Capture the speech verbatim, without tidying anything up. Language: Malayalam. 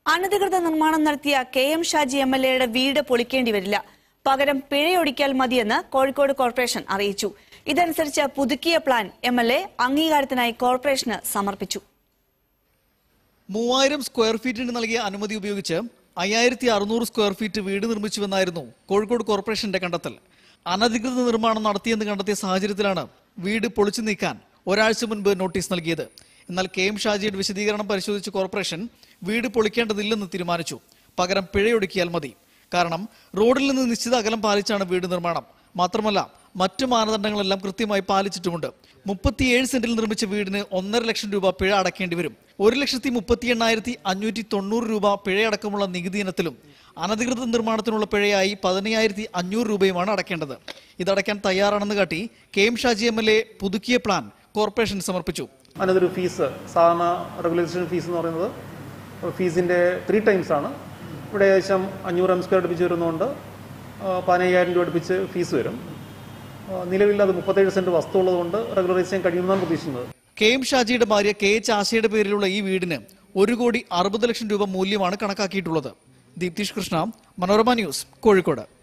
അനധികൃത നിർമ്മാണം നടത്തിയ K M Shaji M L എയുടെ വീട് പൊളിക്കേണ്ടി വരില്ല. പകരം പിഴയൊടിക്കാൽ മതിയെന്ന് കോഴിക്കോട് കോർപ്പറേഷൻ അറിയിച്ചു. ഇതനുസരിച്ച് പുതുക്കിയ പ്ലാൻ എം എൽ എ അംഗീകാരത്തിനായി കോർപ്പറേഷന് സമർപ്പിച്ചു. മൂവായിരം സ്ക്വയർ ഫീറ്റിന് നൽകിയ അനുമതി ഉപയോഗിച്ച് അയ്യായിരത്തി അറുന്നൂറ് സ്ക്വയർ ഫീറ്റ് വീട് നിർമ്മിച്ചുവെന്നായിരുന്നു കോഴിക്കോട് കോർപ്പറേഷന്റെ കണ്ടെത്തൽ. അനധികൃത നിർമ്മാണം നടത്തിയെന്ന് കണ്ടെത്തിയ സാഹചര്യത്തിലാണ് വീട് പൊളിച്ചു നീക്കാൻ ഒരാഴ്ച മുൻപ് നോട്ടീസ് നൽകിയത്. എന്നാൽ കെ എം ഷാജിയുടെ വിശദീകരണം പരിശോധിച്ച കോർപ്പറേഷൻ വീട് പൊളിക്കേണ്ടതില്ലെന്ന് തീരുമാനിച്ചു. പകരം പിഴയൊടുക്കിയാൽ മതി. കാരണം റോഡിൽ നിന്ന് നിശ്ചിത അകലം പാലിച്ചാണ് വീട് നിർമ്മാണം. മാത്രമല്ല മറ്റു മാനദണ്ഡങ്ങളെല്ലാം കൃത്യമായി പാലിച്ചിട്ടുമുണ്ട്. മുപ്പത്തിയേഴ് സെന്റിൽ നിർമ്മിച്ച വീടിന് ഒന്നര ലക്ഷം രൂപ പിഴ അടക്കേണ്ടി വരും. ഒരു ലക്ഷത്തി മുപ്പത്തി എണ്ണായിരത്തി അഞ്ഞൂറ്റി തൊണ്ണൂറ് രൂപ പിഴയടക്കമുള്ള നികുതി ഇനത്തിലും അനധികൃത നിർമ്മാണത്തിനുള്ള പിഴയായി പതിനയ്യായിരത്തി അഞ്ഞൂറ് രൂപയുമാണ് അടക്കേണ്ടത്. ഇതടയ്ക്കാൻ തയ്യാറാണെന്ന് കാട്ടി K M Shaji M L A പുതുക്കിയ പ്ലാൻ കോർപ്പറേഷൻ സമർപ്പിച്ചു. അതിനൊരു ഫീസ്, സാധാരണ റെഗുലേഷൻ ഫീസ് എന്ന് പറയുന്നത് ഫീസിൻ്റെ ത്രീ ടൈംസ് ആണ്. ഇവിടെ ഏകദേശം അഞ്ഞൂറ് എം സ്ക്വയർ അടുപ്പിച്ച് വരുന്നതുകൊണ്ട് പതിനയ്യായിരം രൂപ അടുപ്പിച്ച് ഫീസ് വരും. നിലവിൽ അത് മുപ്പത്തേഴ് സെന്റ് വസ്തു ഉള്ളതുകൊണ്ട് റെഗുലറൈസ് ചെയ്യാൻ കഴിയുമെന്നാണ് പ്രതീക്ഷിക്കുന്നത്. കെ എം ഷാജിയുടെ ഭാര്യ കെ എച്ച് ആശയുടെ പേരിലുള്ള ഈ വീടിന് ഒരു കോടി അറുപത് ലക്ഷം രൂപ മൂല്യമാണ് കണക്കാക്കിയിട്ടുള്ളത്. ദീപ്തീഷ് കൃഷ്ണ, മനോരമ ന്യൂസ്, കോഴിക്കോട്.